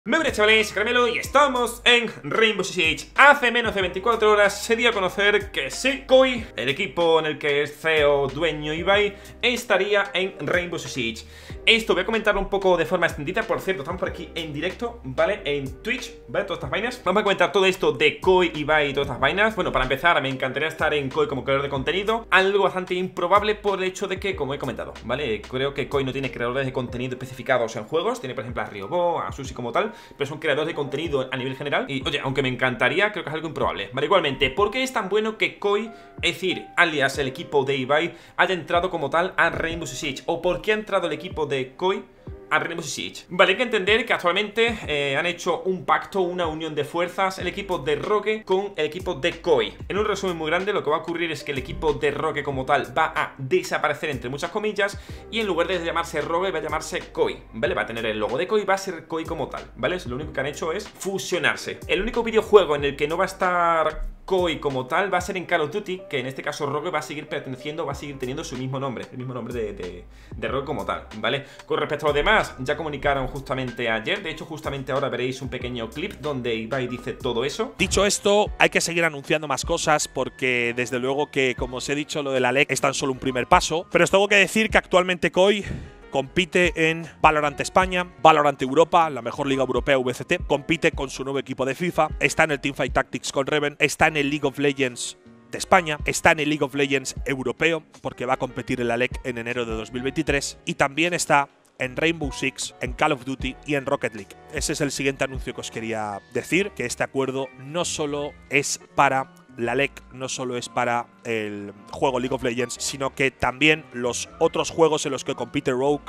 Muy buenas chavales, Caramelo y estamos en Rainbow Six Siege. Hace menos de 24 horas se dio a conocer que sí, KOI, el equipo en el que es CEO, dueño Ibai, estaría en Rainbow Six Siege. Esto voy a comentarlo un poco de forma extendida. Por cierto, estamos por aquí en directo, ¿vale? En Twitch, ¿vale? Todas estas vainas. Vamos a comentar todo esto de KOI, Ibai y todas estas vainas. Bueno, para empezar, me encantaría estar en KOI como creador de contenido. Algo bastante improbable por el hecho de que, como he comentado, ¿vale? Creo que KOI no tiene creadores de contenido especificados en juegos. Tiene, por ejemplo, a Riobo, a Susi como tal, pero son creadores de contenido a nivel general. Y, oye, aunque me encantaría, creo que es algo improbable. Vale, igualmente, ¿por qué es tan bueno que KOI, es decir, alias el equipo de Ibai, haya entrado como tal a Rainbow Six Siege? ¿O por qué ha entrado el equipo de KOI a Rainbow Six Siege? Vale, hay que entender que actualmente han hecho un pacto, una unión de fuerzas, el equipo de Rogue con el equipo de KOI. En un resumen muy grande, lo que va a ocurrir es que el equipo de Rogue como tal va a desaparecer, entre muchas comillas, y en lugar de llamarse Rogue va a llamarse KOI, ¿vale? Va a tener el logo de KOI, va a ser KOI como tal, ¿vale? Lo único que han hecho es fusionarse. El único videojuego en el que no va a estar KOI como tal va a ser en Call of Duty, que en este caso Rogue va a seguir perteneciendo, va a seguir teniendo su mismo nombre, el mismo nombre de Rogue como tal, ¿vale? Con respecto a lo demás, ya comunicaron justamente ayer, de hecho justamente ahora veréis un pequeño clip donde Ibai dice todo eso. Dicho esto, hay que seguir anunciando más cosas porque desde luego que, como os he dicho, lo de la LEC es tan solo un primer paso, pero os tengo que decir que actualmente KOI compite en Valorant España, Valorant Europa, la mejor liga europea VCT, compite con su nuevo equipo de FIFA, está en el Teamfight Tactics con Reven, está en el League of Legends de España, está en el League of Legends europeo, porque va a competir en la LEC en enero de 2023, y también está en Rainbow Six, en Call of Duty y en Rocket League. Ese es el siguiente anuncio que os quería decir, que este acuerdo no solo es para la LEC, no solo es para el juego League of Legends, sino que también los otros juegos en los que compite Rogue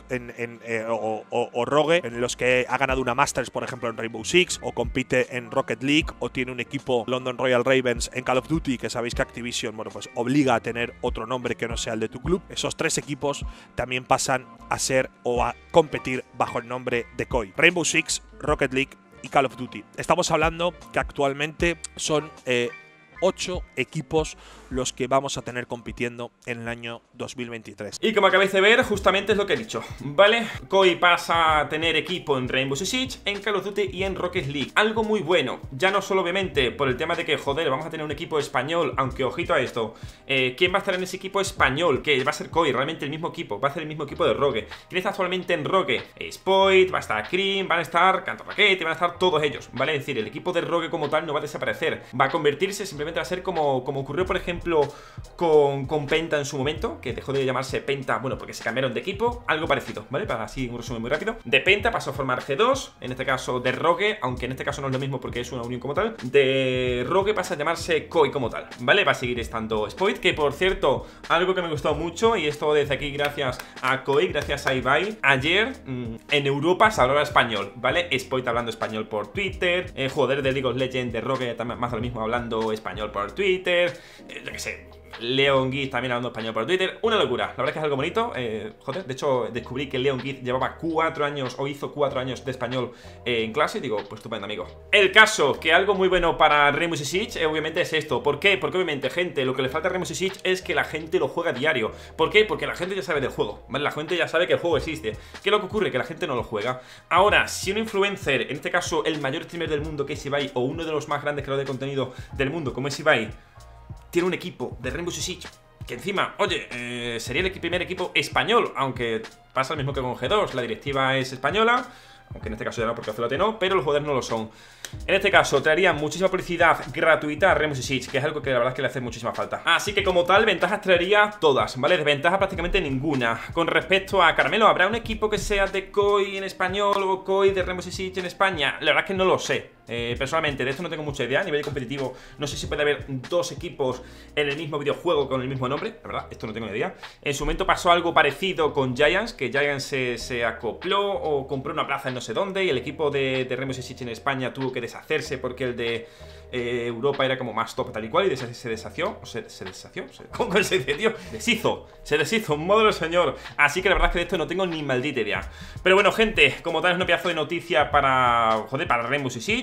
o Rogue, en los que ha ganado una Masters, por ejemplo, en Rainbow Six, o compite en Rocket League, o tiene un equipo London Royal Ravens en Call of Duty, que sabéis que Activision, bueno, pues obliga a tener otro nombre que no sea el de tu club. Esos tres equipos también pasan a ser o a competir bajo el nombre de KOI. Rainbow Six, Rocket League y Call of Duty. Estamos hablando que actualmente son 8 equipos los que vamos a tener compitiendo en el año 2023. Y como acabáis de ver, justamente es lo que he dicho, ¿vale? KOI pasa a tener equipo en Rainbow Six Siege, en Call of Duty y en Rocket League. Algo muy bueno, ya no solo obviamente por el tema de que, joder, vamos a tener un equipo español, aunque ojito a esto, ¿quién va a estar en ese equipo español? Que va a ser KOI, realmente el mismo equipo, va a ser el mismo equipo de Rogue. ¿Quién está actualmente en Rogue? Spoit, va a estar Cream, van a estar Canto Raquete, van a estar todos ellos, ¿vale? Es decir, el equipo de Rogue como tal no va a desaparecer, va a convertirse, simplemente va a ser como ocurrió, por ejemplo, con Penta en su momento, que dejó de llamarse Penta, bueno, porque se cambiaron de equipo, algo parecido, ¿vale? Para así un resumen muy rápido. De Penta pasó a formar G2, en este caso de Rogue, aunque en este caso no es lo mismo porque es una unión como tal. De Rogue pasa a llamarse KOI como tal, ¿vale? Va a seguir estando Spoit, que por cierto, algo que me gustó mucho, y esto desde aquí gracias a KOI, gracias a Ibai, ayer en Europa se hablaba español, ¿vale? Spoit hablando español por Twitter, jugadores de League of Legends de Rogue también más de lo mismo hablando español por Twitter, yo qué sé, Leon Guiz también hablando español por Twitter. Una locura, la verdad es que es algo bonito. Joder, de hecho descubrí que Leon Guiz llevaba 4 años o hizo 4 años de español en clase. Y digo, pues estupendo, amigo. El caso, que algo muy bueno para Rainbow Six Siege obviamente es esto. ¿Por qué? Porque obviamente, gente, lo que le falta a Rainbow Six Siege es que la gente lo juega a diario. ¿Por qué? Porque la gente ya sabe del juego, ¿vale? La gente ya sabe que el juego existe. ¿Qué es lo que ocurre? Que la gente no lo juega. Ahora, si un influencer, en este caso el mayor streamer del mundo que es Ibai, o uno de los más grandes creadores de contenido del mundo como es Ibai, tiene un equipo de Rainbow Six Siege, que encima, oye, sería el primer equipo español, aunque pasa lo mismo que con G2, la directiva es española, aunque en este caso ya no, porque Ocelote no, pero los jugadores no lo son. En este caso, traería muchísima publicidad gratuita a Rainbow Six Siege, que es algo que la verdad es que le hace muchísima falta. Así que como tal, ventajas traería todas, ¿vale? Desventajas prácticamente ninguna. Con respecto a Caramelo, ¿habrá un equipo que sea de KOI en español o KOI de Rainbow Six Siege en España? La verdad es que no lo sé. Personalmente, de esto no tengo mucha idea. A nivel competitivo, no sé si puede haber 2 equipos en el mismo videojuego con el mismo nombre. La verdad, esto no tengo ni idea. En su momento pasó algo parecido con Giants, que Giants se acopló o compró una plaza en no sé dónde, y el equipo de Rainbow Six Siege en España tuvo que deshacerse porque el de Europa era como más top tal y cual, y se deshació, o se deshació, ¿cómo se dice, tío? Se deshizo, un modo del señor. Así que la verdad es que de esto no tengo ni maldita idea. Pero bueno, gente, como tal es una pedazo de noticia para, joder, para Rainbow Six Siege.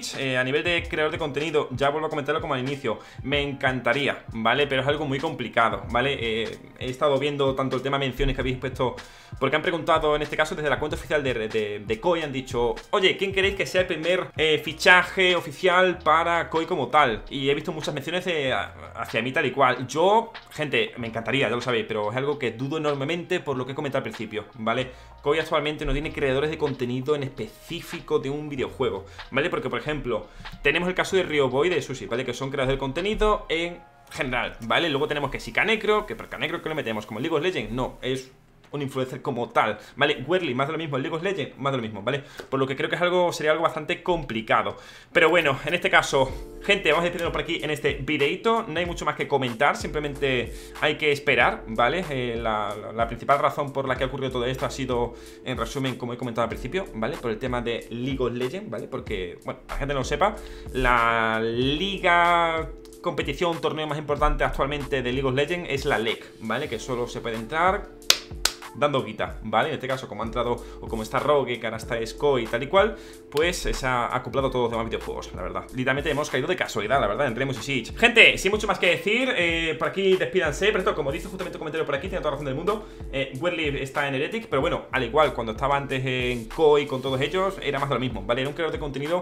Siege, a nivel de creador de contenido, ya vuelvo a comentarlo como al inicio, me encantaría, ¿vale? Pero es algo muy complicado, ¿vale? He estado viendo tanto el tema menciones que habéis puesto, porque han preguntado, en este caso, desde la cuenta oficial de Koei, han dicho, oye, ¿quién queréis que sea el primer fichaje oficial para Koei como tal? Y he visto muchas menciones hacia mí tal y cual. Yo, gente, me encantaría, ya lo sabéis, pero es algo que dudo enormemente por lo que he comentado al principio, ¿vale? Koei actualmente no tiene creadores de contenido en específico de un videojuego, ¿vale? Porque, por ejemplo, tenemos el caso de Ryoboy de Sushi, ¿vale? Que son creadores de contenido en general, ¿vale? Luego tenemos que si Kanekro, que por Kanekro que lo metemos como League of Legends, no, es un influencer como tal, ¿vale? Werly, más de lo mismo, el League of Legends, más de lo mismo, ¿vale? Por lo que creo que sería algo bastante complicado. Pero bueno, en este caso, gente, vamos a despedirnos por aquí en este videito. No hay mucho más que comentar, simplemente hay que esperar, ¿vale? La principal razón por la que ha ocurrido todo esto ha sido, en resumen, como he comentado al principio, ¿vale? Por el tema de League of Legends, ¿vale? Porque, bueno, la gente no lo sepa, la liga... competición, torneo más importante actualmente de League of Legends es la LEC, ¿vale? Que solo se puede entrar dando guita, ¿vale? En este caso, como ha entrado, o como está Rogue, que ahora está Koei y tal y cual, pues se ha acoplado a todos los demás videojuegos, la verdad. Literalmente hemos caído de casualidad, la verdad, en Rainbow Six Siege. Gente, sin mucho más que decir, por aquí despídanse, pero esto, como dice justamente un comentario por aquí, tiene toda la razón del mundo, Werly está en Heretic, pero bueno, al igual, cuando estaba antes en Koei con todos ellos, era más de lo mismo, ¿vale? Era un creador de contenido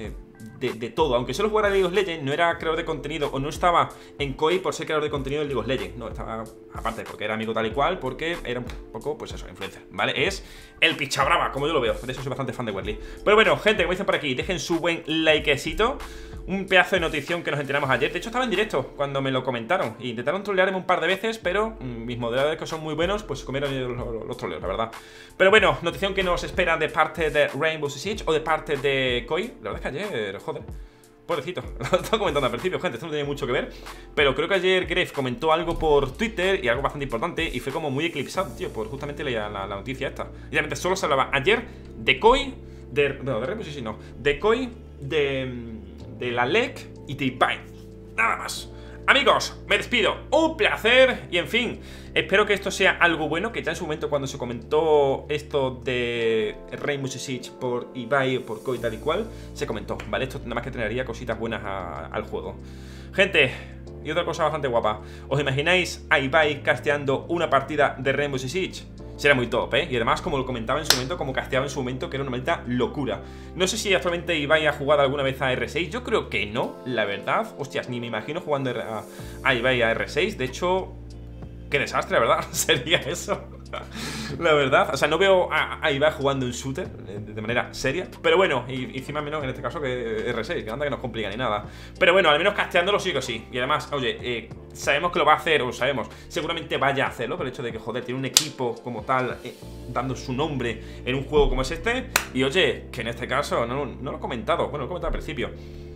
de todo, aunque solo jugara League of Legends, no era creador de contenido, o no estaba en Koei por ser creador de contenido de League of Legends, no, estaba aparte porque era amigo tal y cual, porque era un poco, pues eso, influencer, ¿vale? Es el picha brava, como yo lo veo, de eso soy bastante fan de Werly. Pero bueno, gente, como dicen por aquí, dejen su buen likecito, un pedazo de notición que nos enteramos ayer. De hecho estaba en directo cuando me lo comentaron, e intentaron trolearme un par de veces, pero mis moderadores, que son muy buenos, pues comieron los troleos, la verdad. Pero bueno, notición que nos espera de parte de Rainbow Six Siege o de parte de Koei. La verdad es que ayer, joder, pobrecito, lo estaba comentando al principio, gente, esto no tiene mucho que ver, pero creo que ayer Gref comentó algo por Twitter y algo bastante importante y fue como muy eclipsado, tío, por justamente la noticia esta. Y realmente solo se hablaba ayer de Koei, de Rainbow Six, no, de Koei, de la LEC y de Ibai. Nada más. Amigos, me despido, un placer. Y en fin, espero que esto sea algo bueno, que ya en su momento cuando se comentó esto de Rainbow Six Siege por Ibai o por Koei tal y cual, se comentó, ¿vale? Esto nada más que traería cositas buenas al juego. Gente, y otra cosa bastante guapa, ¿os imagináis a Ibai casteando una partida de Rainbow Six Siege? Será muy top, ¿eh? Y además, como lo comentaba en su momento, como casteaba en su momento, que era una maldita locura. No sé si actualmente Ibai ha jugado alguna vez a R6. Yo creo que no, la verdad. Hostias, ni me imagino jugando a Ibai a R6. De hecho, qué desastre, la verdad. Sería eso. La verdad, o sea, no veo a Ibai jugando en shooter de manera seria. Pero bueno, y encima menos en este caso que R6, que anda que no os complica ni nada. Pero bueno, al menos casteándolo sí que sí. Y además, oye, sabemos que lo va a hacer, o sabemos, seguramente vaya a hacerlo, por el hecho de que, joder, tiene un equipo como tal, dando su nombre en un juego como es este. Y oye, que en este caso, no lo he comentado, bueno, lo he comentado al principio.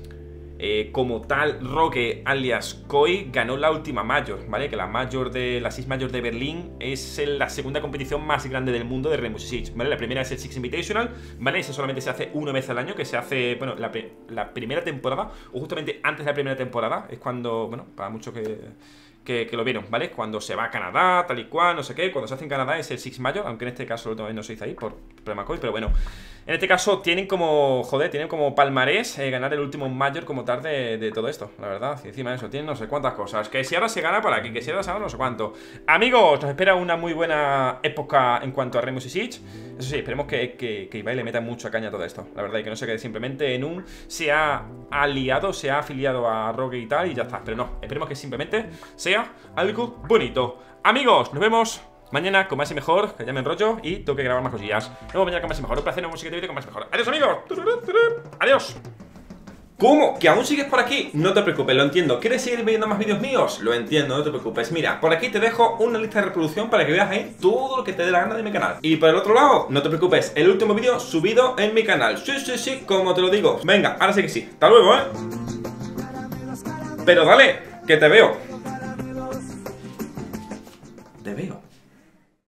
Como tal, Rogue alias Koei ganó la última Major, ¿vale? Que la Major de la Six Major de Berlín es la segunda competición más grande del mundo de Rainbow Six Siege, ¿vale? La primera es el Six Invitational, ¿vale? Ese solamente se hace una vez al año, que se hace, bueno, la primera temporada, o justamente antes de la primera temporada, es cuando, bueno, para muchos que lo vieron, ¿vale? Cuando se va a Canadá, tal y cual, no sé qué. Cuando se hace en Canadá es el Six Major, aunque en este caso todavía no se hizo ahí por problema Koei, pero bueno. En este caso tienen como, joder, tienen como palmarés ganar el último Major como tal de todo esto, la verdad. Y encima de eso, tienen no sé cuántas cosas. Que si ahora se gana por aquí, que si ahora se gana no sé cuánto. Amigos, nos espera una muy buena época en cuanto a Rainbow Six Siege. Eso sí, esperemos que Ibai le meta mucha caña a todo esto, la verdad, y que no se quede simplemente en un se ha aliado, se ha afiliado a Rogue y tal, y ya está. Pero no, esperemos que simplemente sea algo bonito. Amigos, nos vemos mañana con más y mejor, que ya me enrollo y tengo que grabar más cosillas. Nos vemos mañana con más y mejor. Un placer, un siguiente vídeo con más y mejor. Adiós, amigos. Adiós. ¿Cómo? ¿Que aún sigues por aquí? No te preocupes, lo entiendo. ¿Quieres seguir viendo más vídeos míos? Lo entiendo, no te preocupes. Mira, por aquí te dejo una lista de reproducción para que veas ahí todo lo que te dé la gana de mi canal. Y por el otro lado, no te preocupes, el último vídeo subido en mi canal. Sí, como te lo digo. Venga, ahora sí que sí. Hasta luego, ¿eh? Pero dale, que te veo.